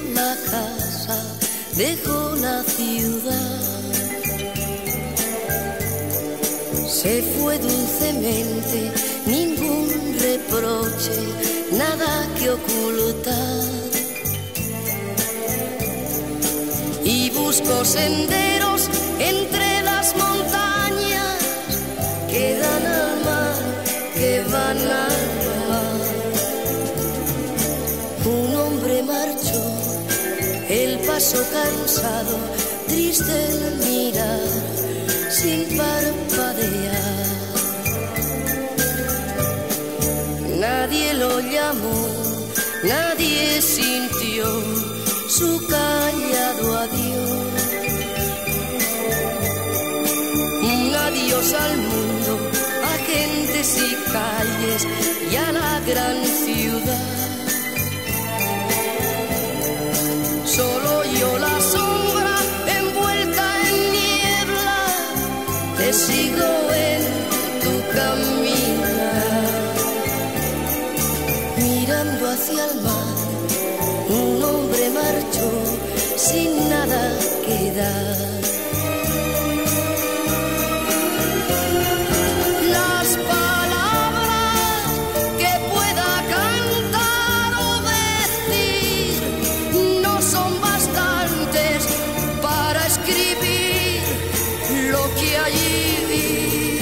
la casa, dejó la ciudad. Se fue dulcemente, ningún reproche, nada que ocultar. Y buscó senderos entre las montañas que dan al mar, que van al mar. Un hombre marchó, él pasó cansado, triste el mirar, sin parpadear. Nadie lo llamó, nadie sintió su callado adiós. Un adiós al mundo, a gentes y calles y a la gran ciudad. Solo yo la sombra envuelta en niebla, te sigo en tu caminar. Mirando hacia el mar, un hombre marchó sin nada que dar. Las palabras que pueda cantar o decir no son bastantes para escribir lo que allí vi.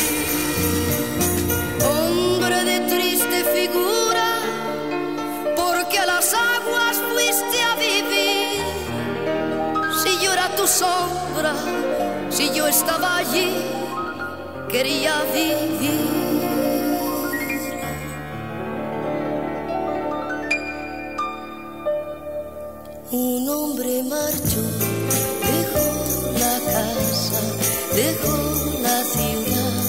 Hombre de triste figura, porque a las aguas fuiste a vivir. Si yo era tu sombra, si yo estaba allí, quería vivir. Un hombre marchó, dejó la casa, dejó la ciudad.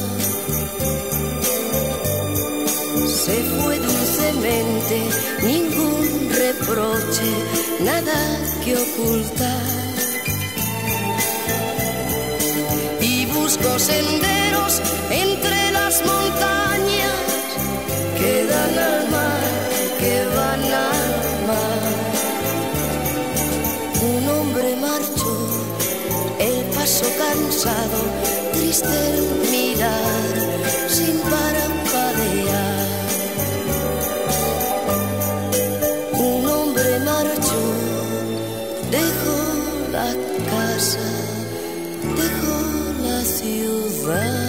Se fue dulcemente, ningún reproche, nada que ocultar. Y buscó senderos entre las montañas que dan al mar, que van al mar. Un hombre marchó, él pasó cansado, triste el mirar, sin parpadear. Un hombre marchó, dejó la casa, dejó la ciudad.